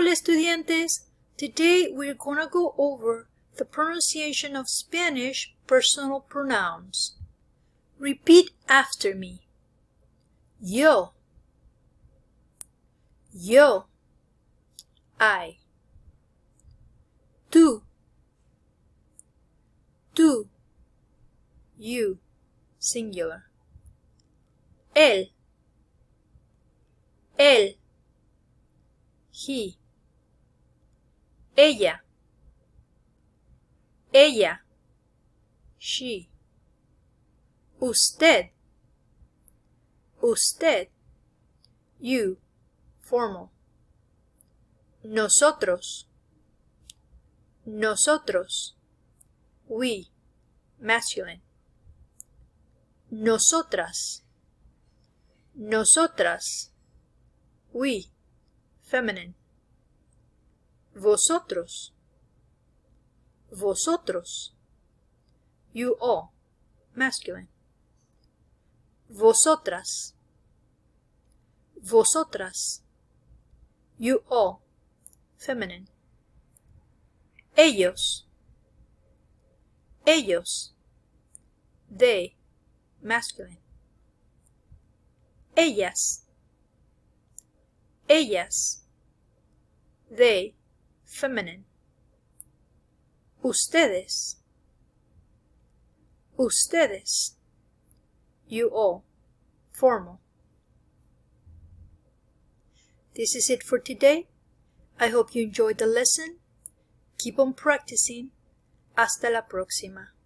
Hola estudiantes! Today we're gonna go over the pronunciation of Spanish personal pronouns. Repeat after me. Yo, yo, I. Tú, you, singular. Él, he. Ella, she. Usted, you, formal. Nosotros, we, masculine. Nosotras, we, feminine. Vosotros, you all, masculine. Vosotras, you all, feminine. Ellos, they, masculine. Ellas, they, feminine. Ustedes, you all, formal. This is it for today. I hope you enjoyed the lesson. Keep on practicing. Hasta la próxima.